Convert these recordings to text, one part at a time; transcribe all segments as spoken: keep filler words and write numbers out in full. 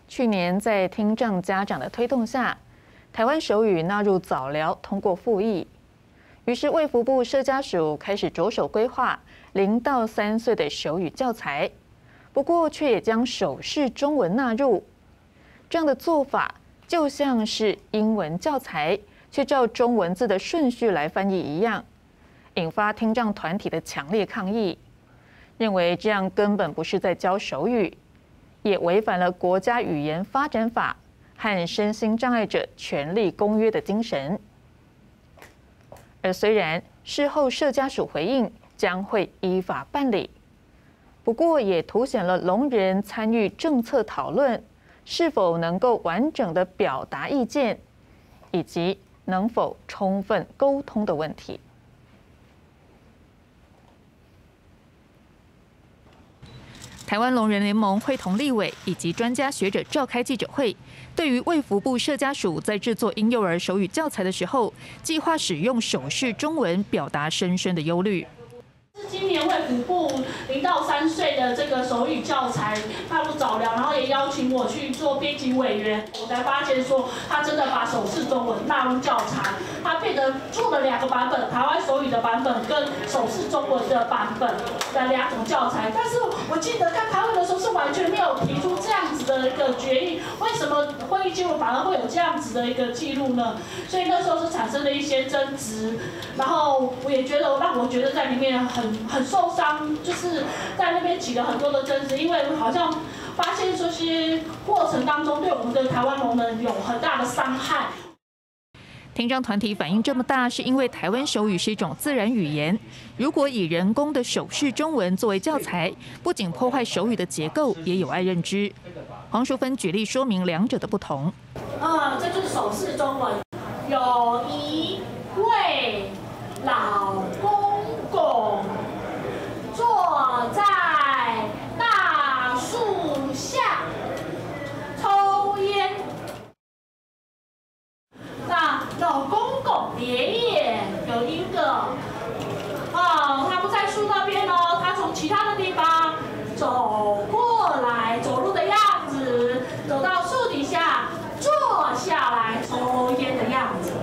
去年在听障家长的推动下，台湾手语纳入早疗，通过复议。于是卫福部社家署开始着手规划零到三岁的手语教材，不过却也将手势中文纳入。这样的做法就像是英文教材却照中文字的顺序来翻译一样，引发听障团体的强烈抗议，认为这样根本不是在教手语，也违反了国家语言发展法和身心障碍者权利公约的精神。而虽然事后社家署回应将会依法办理，不过也凸显了聋人参与政策讨论是否能够完整的表达意见，以及能否充分沟通的问题。台湾聋人联盟会同立委以及专家学者召开记者会，对于卫福部社家署在制作婴幼儿手语教材的时候，计划使用手势中文表达深深的忧虑。 是今年卫福部零到三岁的这个手语教材纳入早疗，然后也邀请我去做编辑委员，我才发现说他真的把手势中文纳入教材，他变得做了两个版本，台湾手语的版本跟手势中文的版本的两种教材。但是我记得看台湾的时候是完全没有提出这样子的一个决议，为什么会议记录反而会有这样子的一个记录呢？所以那时候是产生了一些争执，然后我也觉得让我觉得在里面很。很受伤，就是在那边起了很多的争执，因为好像发现这些过程当中对我们的台湾聋人有很大的伤害。 听障团体反应这么大，是因为台湾手语是一种自然语言，如果以人工的手势中文作为教材，不仅破坏手语的结构，也有碍认知。黄淑芬举例说明两者的不同。 啊、嗯，这就是手势中文，有一位老公公坐在大树下抽烟。那老公公爷爷有一个，哦，他不在树那边哦，他从其他的地方走过来，走路的样子，走到树底下坐下来抽烟的样子。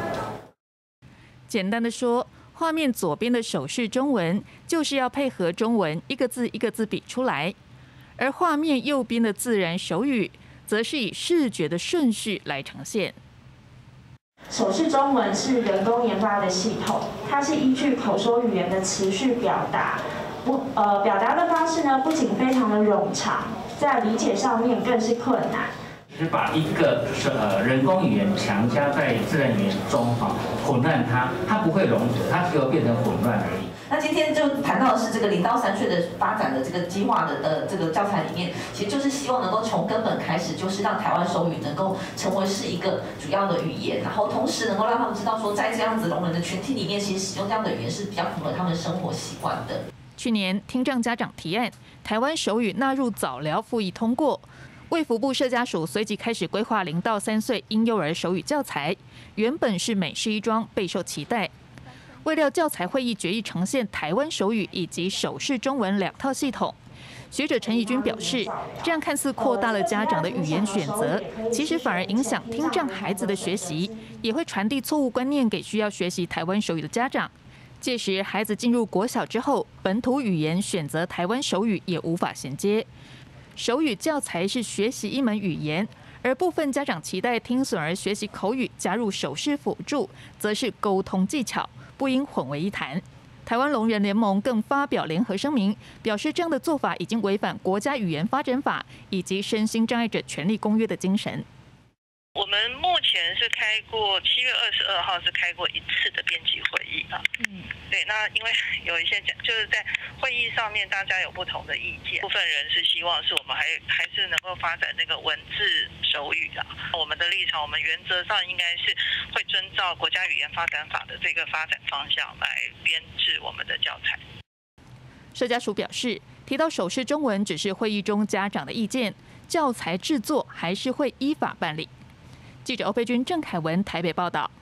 简单的说，画面左边的手势中文就是要配合中文一个字一个字比出来，而画面右边的自然手语则是以视觉的顺序来呈现。 手势中文是人工研发的系统，它是依据口说语言的持续表达，不呃表达的方式呢，不仅非常的冗长，在理解上面更是困难。 是把一个呃人工语言强加在自然语言中哈，混乱它，它不会融合，它只有变成混乱而已。 那今天就谈到的是这个零到三岁的发展的这个计划的呃这个教材里面，其实就是希望能够从根本开始，就是让台湾手语能够成为是一个主要的语言，然后同时能够让他们知道说，在这样子聋人的群体里面，其实使用这样的语言是比较符合他们生活习惯的。 去年听障家长提案，台湾手语纳入早疗复议通过。卫福部社家署随即开始规划零到三岁婴幼儿手语教材，原本是美事一桩，备受期待。未料教材会议决议呈现台湾手语以及手势中文两套系统。学者陈怡君表示，这样看似扩大了家长的语言选择，其实反而影响听障孩子的学习，也会传递错误观念给需要学习台湾手语的家长。届时孩子进入国小之后，本土语言选择台湾手语也无法衔接。手语教材是学习一门语言，而部分家长期待听损儿学习口语加入手势辅助，则是沟通技巧，不应混为一谈。台湾聋人联盟更发表联合声明，表示这样的做法已经违反国家语言发展法以及身心障碍者权利公约的精神。 我们目前是开过七月二十二号是开过一次的编辑会议啊，嗯，对，那因为有一些就是在会议上面大家有不同的意见，部分人是希望是我们还还是能够发展这个文字手语啊。我们的立场，我们原则上应该是会遵照国家语言发展法的这个发展方向来编制我们的教材。 社家署表示，提到手势中文只是会议中家长的意见，教材制作还是会依法办理。记者欧佩君、郑凯文台北报道。